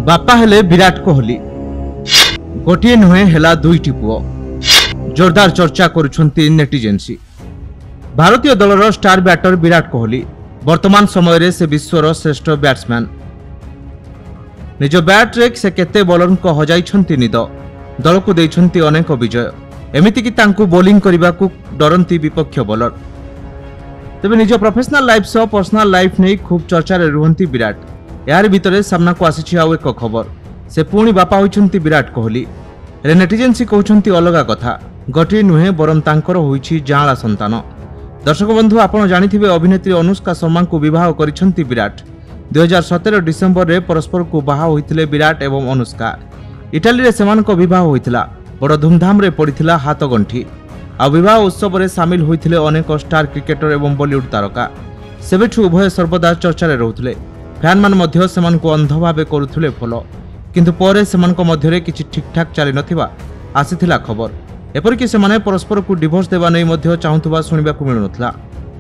बापा हेले विराट कोहली गोटे नुहे हेला दुईटी पुओ जोरदार चर्चा करुछंती नेटिजेन्सी। भारतीय दलर स्टार बैटर विराट कोहली वर्तमान समय रे से विश्वर श्रेष्ठ बैट्समैन। निज बैट रे से केते बॉलर को हजाइछंती निद दल को देइछंती अनेक विजय। एमिति कि तांकु बॉलिंग करबा को डरंती विपक्ष बॉलर। तबे निज प्रोफेशनल लाइफ सह पर्सनल लाइफ नहीं खूब चर्चा रे रुहंती विराट। यार भितरे सामना को आसीछि आउ एक खबर से पुणी बापा होइछंती विराट कोहली। हेले नेटिजेन्सी कहउछंती अलगा कथा गटी नुहे बरम तांकर होइछि जांला संतान। दर्शक बंधु आपण जानिथिबे अभिनेत्री अनुष्का शर्मा को विवाह करिछंती विराट। 2017 डिसेंबर रे परस्पर को बाहा होइथिले विराट एवं अनुष्का। इटाली रे सेमानक विवाह होइथिला बड़ धूमधाम रे पड़िथिला हाथ गंठी। आ विवाह उत्सव रे शामिल होइथिले अनेक स्टार क्रिकेटर एवं बॉलीवुड तारका। सेबेठु उभय सर्वदा चर्चा रे रहुथिले। फैन मान मध्य सेमानकु अंध भावे करुथिले फॉलो, किंतु परे सेमानक मध्यरे किछि ठीक ठाक चली नथिबा आसीथिला खबर। एपरिकि सेमाने परस्पर को डिवोर्स देवा नै मध्य चाहुथबा सुनिबाकु मिलुनथला,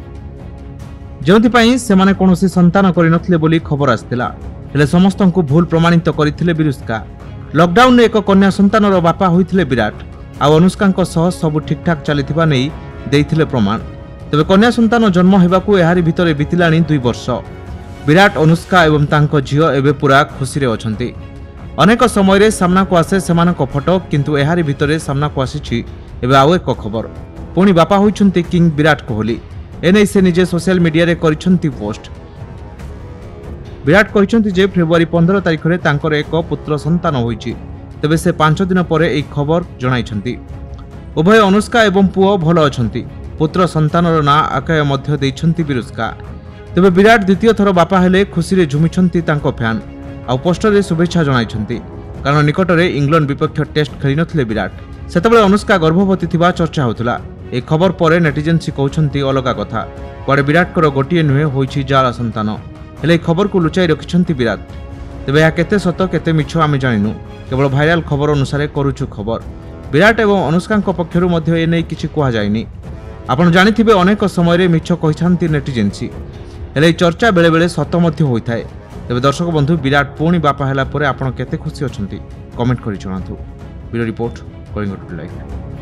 जेउथि सेमाने कोनोसी संतान करिनथिले बोली खबर आस्थिला। हेले समस्तंकु भूल प्रमाणित करिथिले विरुष्का। लॉकडाउन ने एक कन्या संतानर बापा होइथिले विराट। आ अनुष्कांक सह सब ठीक ठाक चलिथिबा नै देइथिले प्रमाण। तबे कन्या संतान जन्म हेबाकु एहारी भितरे बितिलाणी 2 वर्ष। विराट अनुष्का एवं तांको झियो एबे पूरा खुशी रे अछंती। अनेक समय रे सामना को आसे सेमानक फोटो, किंतु एहारी भितरे सामना को आसीछि एबे आउ एक खबर। पुणी बापा होइछंती किंग विराट कोहली। एनै से निजे सोशल मीडिया रे करिछंती पोस्ट। विराट कहिछंती जे फेब्रुआरी 15 तारिख रे तांकर एक पुत्र संतान होइछि। तबे से 5 दिन परे एई खबर जणाइछंती। उभय अनुष्का एवं पुओ भलो अछंती। पुत्र संतानर ना आकय मध्य दैछंती विरुष्का। तबे विराट द्वितीय थर बापा हेले खुशी रे झुमिछंती तांको फैन। आ पोस्टर रे शुभेच्छा जणाइछंती, कारण निकट रे इंग्लैंड विपक्ष टेस्ट खेली नथिले विराट। सेतबेले अनुष्का गर्भवती थिबा चर्चा होतला। ए खबर परे नेटिजेन्सी कहउछंती अलगा कथा कुआडे विराट कर गोटिए नुहे होइछि जाला संतान। हेले ए खबर को लुचाई रखिछंती विराट। तबे या केते सत केते मिछ आमे जानिनु, केवल भाइराल खबर अनुसार करूछु खबर। विराट एवं अनुष्कांक पक्षरु मध्ये ए नै किछि कुहा जायनि। आपण जानिथिबे अनेक समय रे मिछ कहिछंती नेटिजेन्सी। हेले चर्चा बेले बेले सत मध्ये होइथाय। तबे दर्शक बंधु विराट पुणी बापा हैला परे आपण केते खुशी अछंती कमेंट करि जणातु। Bureau report Kalinga today live.